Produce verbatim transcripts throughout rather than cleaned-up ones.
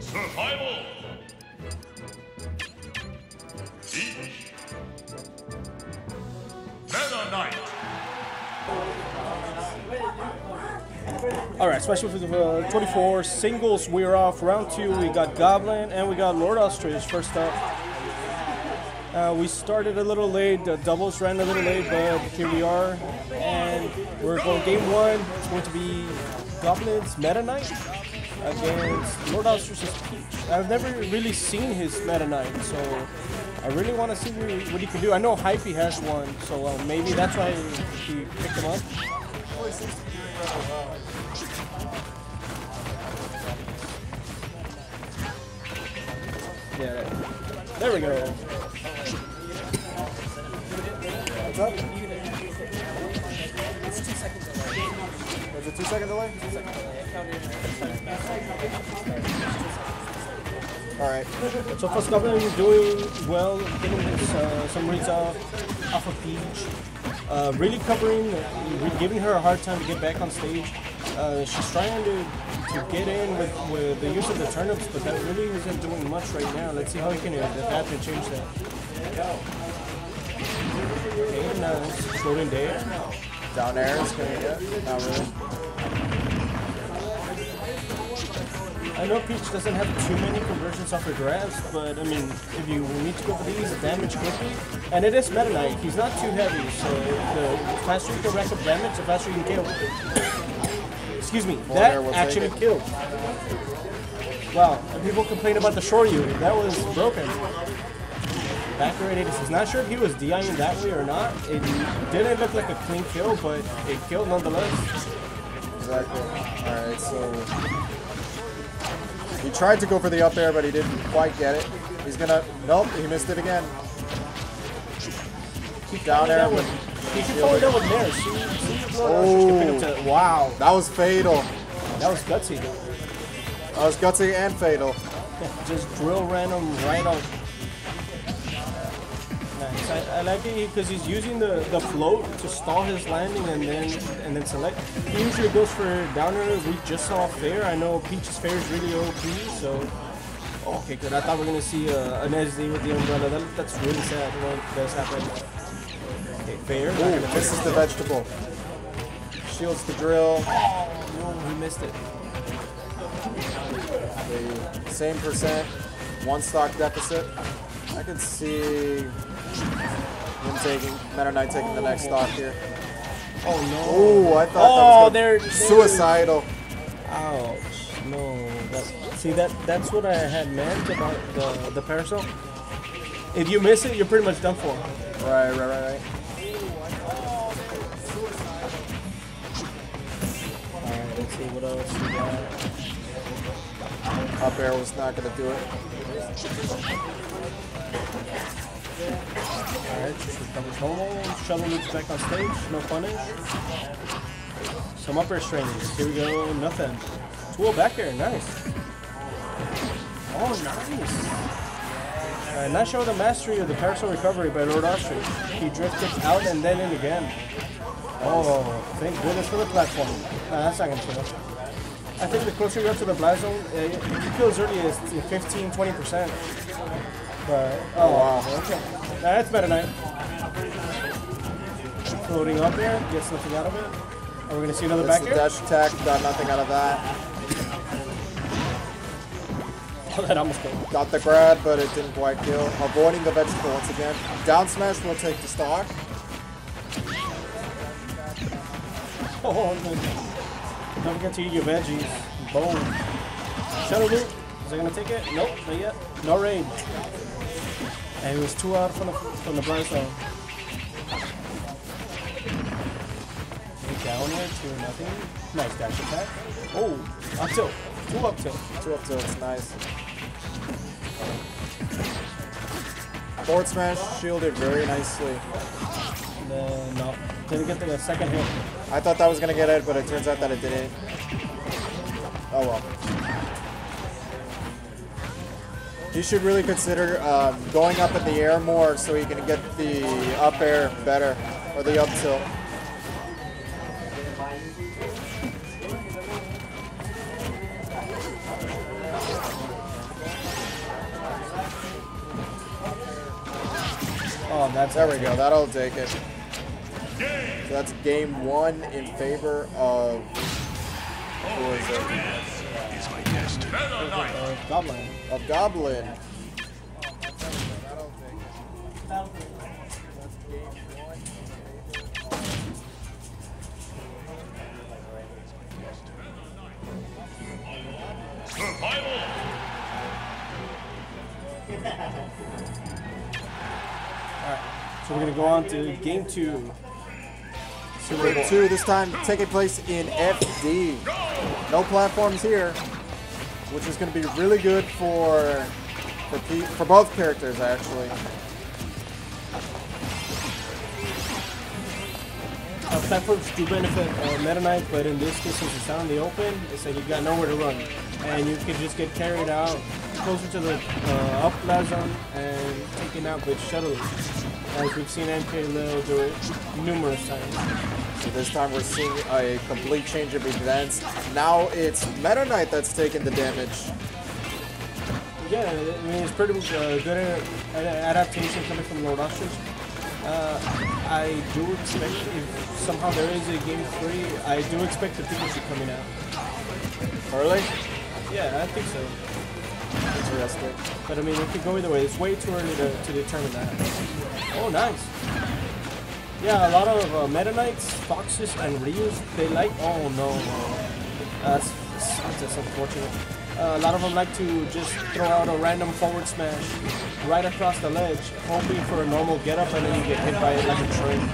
Survival. Each. Meta Knight. Alright, Smash Move uh, twenty-four singles. We're off round two. We got Goblin and we got Lord Ostrich first up. Uh, we started a little late. The doubles ran a little late, but here we are. And we're going game one. It's going to be Goblin's Meta Knight against Lord Ostrich's Peach. I've never really seen his Meta Knight, so I really want to see what he can do. I know Hypey has one, so uh, maybe that's why he picked him up. Yeah, there we go. What's up? It's two seconds delay. Was it two second delay? Two second delay. Alright. So first Goblin is doing well, getting his, uh, some reads off, off of Peach. Uh, really covering, uh, giving her a hard time to get back on stage. Uh, she's trying to, to get in with, with the use of the turnips, but that really isn't doing much right now. Let's see how he can adapt and change that. Okay, nice. Floating there. Down air is gonna get. Not really. I know Peach doesn't have too many conversions off her grabs, but I mean, if you need to go for these, damage quickly, and it is Meta Knight, he's not too heavy, so the faster you can rack up damage, the faster you can kill. Excuse me, that actually killed. Wow, and people complain about the Shoryu, that was broken. Back at eighty-six, not sure if he was DIing that way or not. It didn't look like a clean kill, but it killed nonetheless. Exactly. Alright, so he tried to go for the up air, but he didn't quite get it. He's gonna, nope, he missed it again. Keep down air with, he can follow down with Nair. See, see oh, wow. That was fatal. That was gutsy. That was gutsy and fatal. Just drill random right on. Nice. I, I like it because he's using the, the float to stall his landing and then and then select. He usually goes for downer. We just saw fair. I know Peach's fair is really O P, so okay, good. I thought we were gonna see uh, an S D with the umbrella. That, that's really sad when it does happen. Okay, fair. Ooh, this is the vegetable. Shields the drill. Oh, no, he missed it. The same percent, one stock deficit. I can see him taking, Meta Knight taking the next stock here. Oh no. Oh, I thought oh, that was they're, suicidal. Ouch. No. That, see, that that's what I had meant about the, the parasol. If you miss it, you're pretty much done for. Right, right, right, right. Alright, let's see what else we got. Up air was not going to do it. Alright, just recovers home. Shovel moves back on stage. No punish. Some up air strings. Here we go. Nothing. two back air. Nice. Oh, nice. Alright, not showing the mastery of the parasol recovery by Lord Ostrich. He drifted out and then in again. Oh, thank goodness for the platform. Nah, that's not going to kill. I think the closer you go to the blast zone, uh, you kill as early as fifteen, twenty percent. But, oh, wow. Okay. Nah, that's Meta Knight. Floating up there, gets nothing out of it. Are we going to see another back air? Dash attack, got nothing out of that. Oh, that almost killed. Got the grab, but it didn't quite kill. Avoiding the vegetable once again. Down smash will take the stock. Oh, no. Don't forget to eat your veggies. Boom. Shuttle loop. Is it going to take it? Nope, not yet. No raid. And he was two out from the, from the blind zone. Down here, two nothing. Nice dash attack. Oh, up tilt. Two up tilt. Two up tilts, nice. Forward smash shielded very nicely. Uh, no, didn't get the second hit. I thought that was going to get it, but it turns out that it didn't. Oh well. He should really consider um, going up in the air more so he can get the up air better, or the up tilt. Oh, that's There we go. That'll take it. So that's game one in favor of. Who is it? Meta Knight. Uh, Goblin. Of Goblin. Survival. Alright, so we're gonna go on to game two. Game two, this time taking place in F D. No platforms here, which is going to be really good for for P for both characters actually. Uh, platforms do benefit uh, Meta Knight, but in this case, since it's out in the open, it's like you've got nowhere to run, and you can just get carried out closer to the uh, up blast zone and taken out with shuttle, as we've seen M K Lil do it numerous times. So this time we're seeing a complete change of events. Now it's Meta Knight that's taking the damage. Yeah, I mean, it's pretty uh, good uh, adaptation coming from Lord Ostrich. Uh, I do expect, if somehow there is a game three, I do expect the Pikachu coming out. Early? Yeah, I think so. Interesting. But I mean, it could go either way. It's way too early to, to determine that. Oh, nice. Yeah, a lot of uh, Meta Knights, Foxes, and Ryus, they like. Oh no, uh, that's, that's unfortunate. Uh, a lot of them like to just throw out a random forward smash right across the ledge, hoping for a normal get up, and then you get hit by it like a train.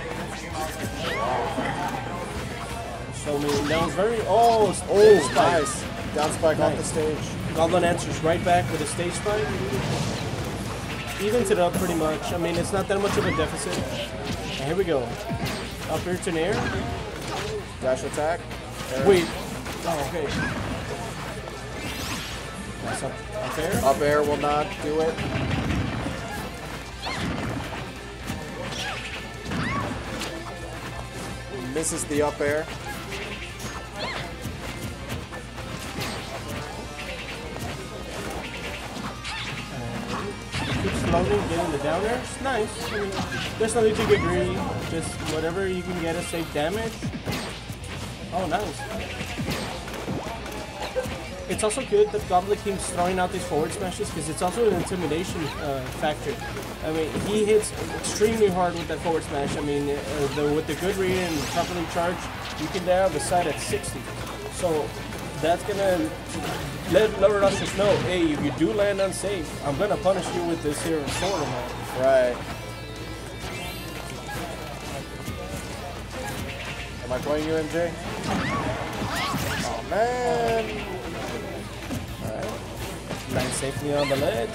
So I mean, that was very. Oh, Oh, spike. nice. Down spike off the Nice. stage. Goblin answers right back with a stage spike. Evens it up pretty much. I mean, it's not that much of a deficit. And here we go. Up here to air. Dash attack. There. Wait. Oh, okay. That's up, up air. Up air will not do it. Misses the up air. Keeps floating, getting the down air. It's nice. I mean, there's no need to get greedy. Just whatever you can get to save damage. Oh, nice. It's also good that Goblin keeps throwing out these forward smashes because it's also an intimidation uh, factor. I mean, he hits extremely hard with that forward smash. I mean, uh, the, with the good read and properly charged, you can down the side at sixty. So that's gonna let Lower Ostrich know, hey, if you do land unsafe, I'm gonna punish you with this here sword of mine. Right. Am I playing you, M J? Oh man. Land safely on the ledge.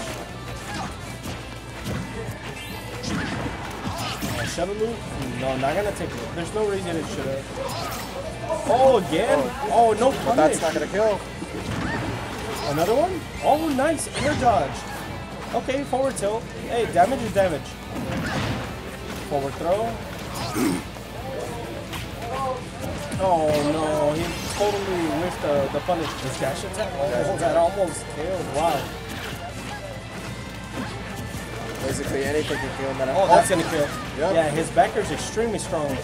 Uh, shuttle move? No, not gonna take it. There's no reason it should have. Oh, again? Oh, no But punish. that's not gonna kill. Another one? Oh, nice. Air dodge. Okay, forward tilt. Hey, damage is damage. Forward throw. Oh no, he totally whiffed the, the punish. His dash attack. Oh, that almost killed. Wow. Basically anything can kill him. Oh, that's gonna kill. Yep. Yeah, his backer's extremely strong.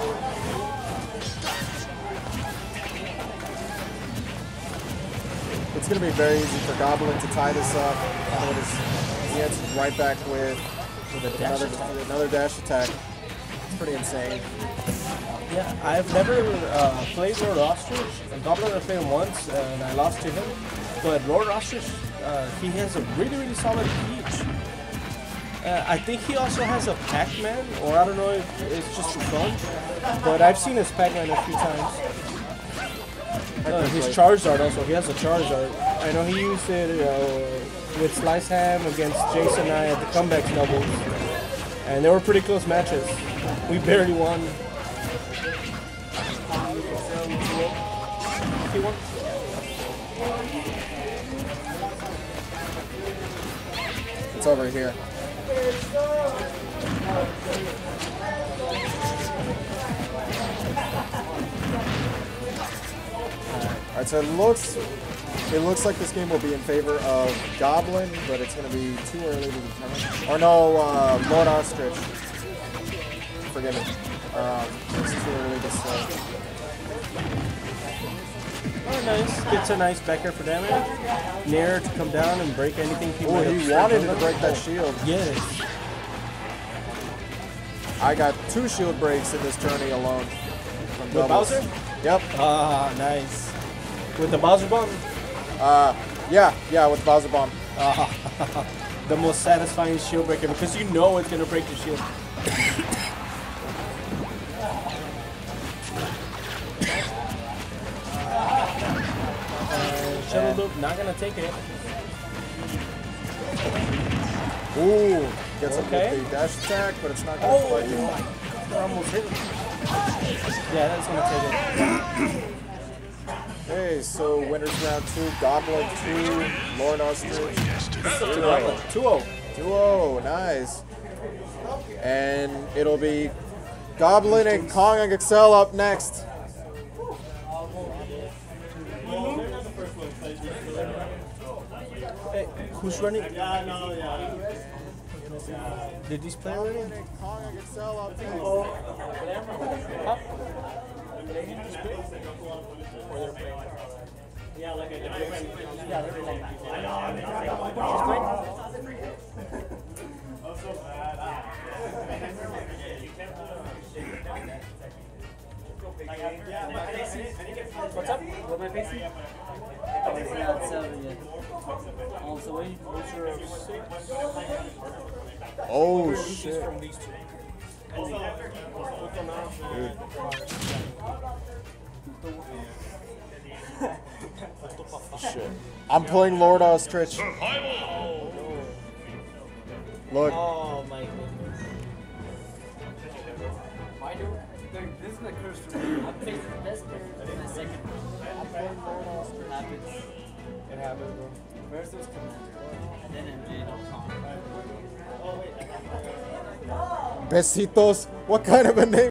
It's gonna be very easy for Goblin to tie this up. Notice he answers right back with, With a dash another attack. another dash attack. It's pretty insane. Yeah, I've never uh, played Lord Ostrich. Goblin I played him once and I lost to him. But Lord Ostrich, uh, he has a really, really solid Peach. Uh, I think he also has a Pac-Man, or I don't know if it's just for fun. But I've seen his Pac-Man a few times. Uh, his Charizard also, he has a Charizard. I know he used it uh, with Slice Ham against Jason and I at the comeback doubles. And they were pretty close matches. We barely won. It's over here. Alright, so it looks It looks like this game will be in favor of Goblin, but it's going to be too early to determine. Or no, uh, Lord Ostrich. Forgive me. Um, it's too early to say. Oh, nice. Gets a nice Becker for damage. Nair to come down and break anything he Oh, might he have wanted struck to on. break that shield. Yes. I got two shield breaks in this journey alone. From With doubles. Bowser? Yep. Ah, nice. With the Bowser Bomb? Uh, yeah, yeah, with Bowser Bomb. Ah, the most satisfying shield breaker because you know it's going to break your shield. uh, shuttle loop, not going to take it. Ooh, gets Okay. him with the dash attack, but it's not going to Oh, fight you. my God. I almost hit him. Yeah, that's going to take it. Hey, so winners round two, Goblin two, Lord Ostrich two oh. two oh, nice. And it'll be Goblin and Kong and Excel up next. Hey, who's running? Did these play already? Kong and Excel up next. Yeah, like a different. Yeah, they're playing. I know. I'm What's up? What am I facing? It's not seven yet. Also, what's your Oh, shit. From these two. Shit. I'm playing Lord Ostrich. Survival. Look. Oh my goodness. Why do this is the curse for me? I'm facing the best player in my second. I'm playing Lord Ostrich. Happens. It happened, bro. First it was Commander, and then M J dot com. Besitos. What kind of a name?